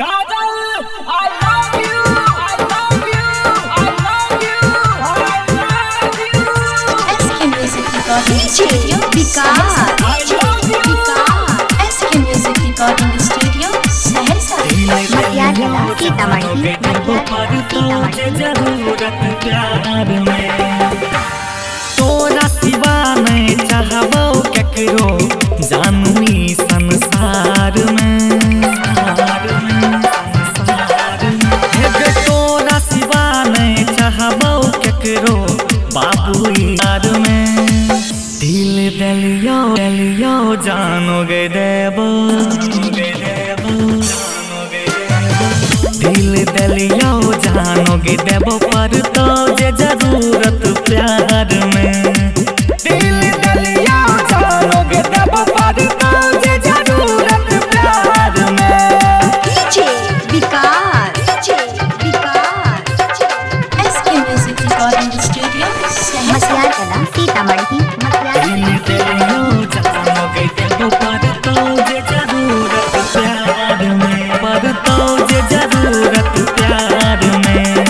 Kajal I love you I love you I love you I love you SK Music Recording Studio Vikas SK Music Recording Studio Saharsa मटियार जिला सीतामढ़ी जरूरत प्यार में तोरा सिवा नहीं चाहबो केकरो जानू ई संसार में तोरा सिवा नहीं चाहबो केकरो बाबू यार में दिल दलियो जानोगे देबो दिल दलियो जानोगे देबो पर तो जे जरूरत प्यार में दिल दलियो जानोगे देबो पर तो जे जरूरत प्यार में DJ विकास SK Music Recording Studio Saharsa मटियार जिला सीतामढ़ी दिल दलियो जानोगे देबो पर तो जे जरूरत प्यार में पर तो जे जरूरत प्यार में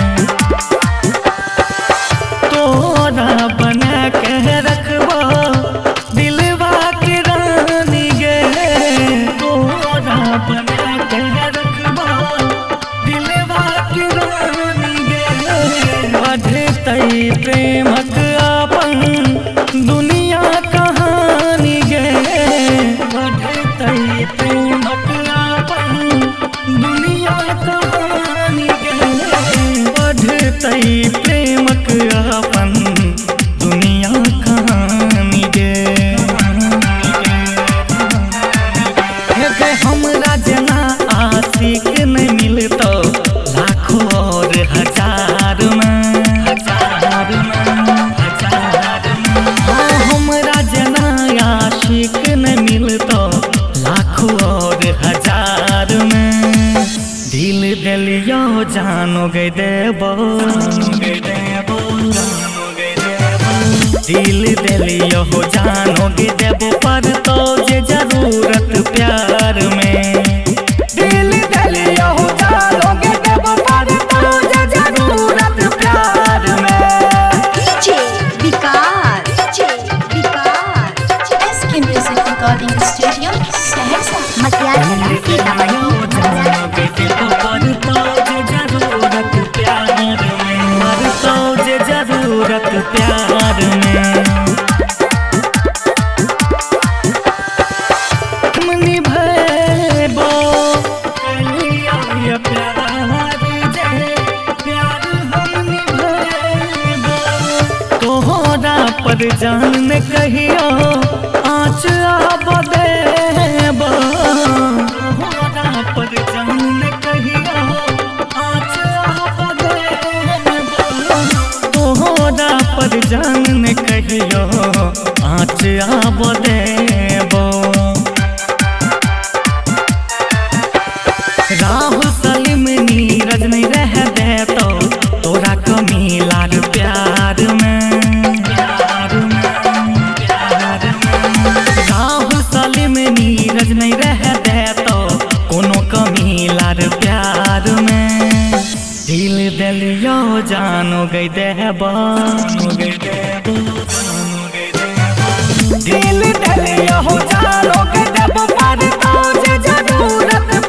तोरा बना के रखबो दिलवा के रानी गे तोरा बना के रखबो दिलवा के रानी गे बढ़तै प्रेमक अपन दुनिया कहानी गे बढ़तै प्रेमक अपन दुनिया कहानी गे बढ़तै प्रेमक अपन दुनिया कहानी गे हमरा जना आशिक नहीं मिलतो लाखों और हजार में हमरा जना आशिक नहीं मिलतो लाखों और हजार में दिल दलियो जानोगे देबो दिल दलियो जानोगे देबो पर तो जे जरूरत प्यार में दिल दलियो जानोगे देबो पर तो जे जरूरत प्यार में DJ विकास SK Music Recording Studio Saharsa मटियार जिला सीतामढ़ी जानोगे देबो पर तो जे जरूरत प्यार में पर तो जे जरूरत प्यार में मनी भैबो कलिया प्यार जे प्यार हम निभैबो तोहरा पर जान कहियो आँच आब देबो तोहरा पर जान कहियो आँच आब देबो तोहरा पर जान कहियो आँच आब देबो राहुल सलीम नीरज नहीं रह देतो तोरा कमी लाल प्यार में राहुल सलीम नीरज नहीं रह देतो कोनो कमी लाल प्यार में दिल दलियो जानोगे देबो दिल दलियो जानोगे देबो पर तो जे जरूरत